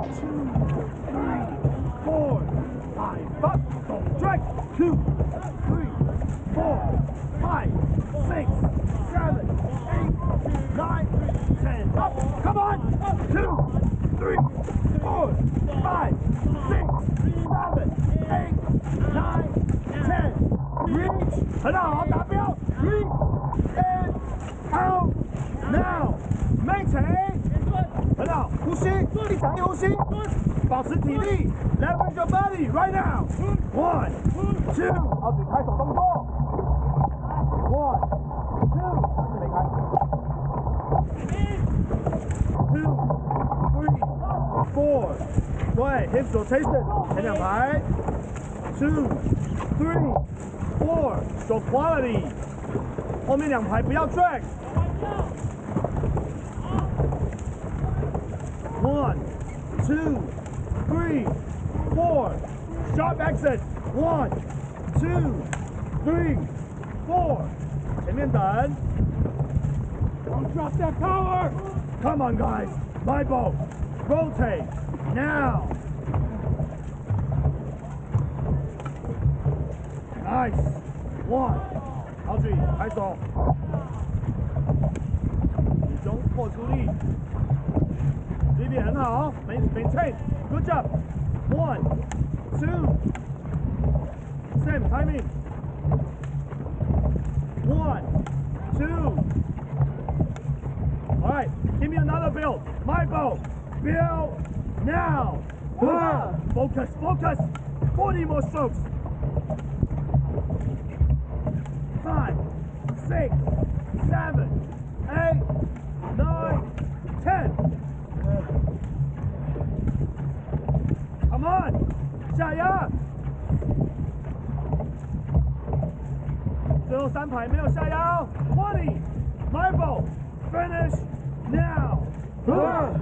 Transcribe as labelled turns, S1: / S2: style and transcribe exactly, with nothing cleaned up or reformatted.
S1: two, three, four, five, up, don't drag, two, three, four, five, six, seven, eight, nine, ten, up, come on, two, three, four, five, six, seven, eight, nine, ten, reach, 很好，达标 ，reach and out now， maintain， 很好，呼吸，一长一呼吸，保持体力 ，leverage your body right now， one two， 好，举开手动作 ，one two， 没开 ，two three four， 对 ，hips rotation， 前两排 ，two three four， go quality， 后面两排不要 drag。 One, two, three, four. Sharp exit. One, two, three, four. 前面等。Don't drop that power. Come on, guys. My boat. Rotate now. Nice. One. 好注意，开手。集中破出力。 这边很好 ，maintain, good job. One, two, same timing. One, two. All right, give me another build. My boat, build now. One, focus, focus. Forty more strokes. Five, six, seven, eight, nine, ten. Come on， 下压，最后三排没有下压哦 ，twenty， my boat， finish now。